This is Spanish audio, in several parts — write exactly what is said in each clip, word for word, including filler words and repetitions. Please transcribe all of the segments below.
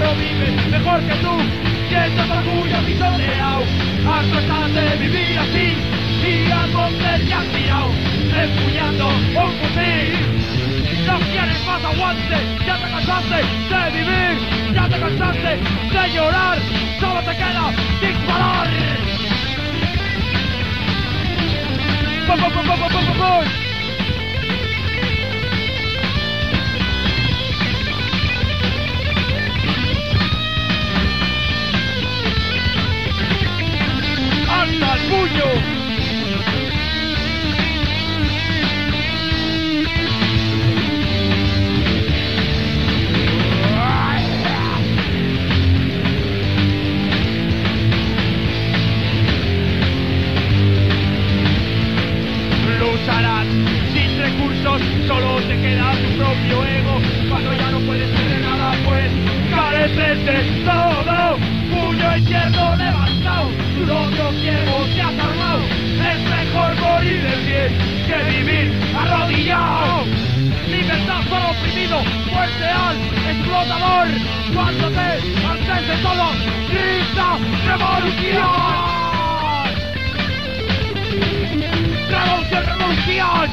pueblo vive mejor que tú. Siento tu orgullo pisoteado, harto estás de vivir así, y al monte te has tirado, empuñando un fusil. No quieres más aguante, ya te cansaste de vivir, ya te cansaste de llorar, solo te queda disparar. ¡Pum, pum, pum, pum, pum, pum, pum! ¡Alza el puño! Lucharás sin recursos, solo te queda tu propio ego. Cuando ya no puedes hacer nada, pues careces de todo. Puño izquierdo levantado, tu odio ciego te has armado. Es mejor morir de pie que vivir arrodillado. Libertad para oprimido, muerte al explotador. Cuando te hartes de todo, grita revolución. ¡Revolución, revolución!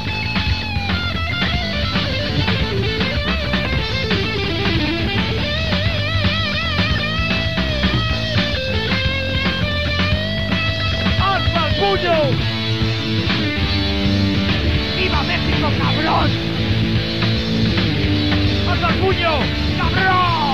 ¡Alza el puño! ¡Viva México, cabrón! ¡Alza el puño, cabrón!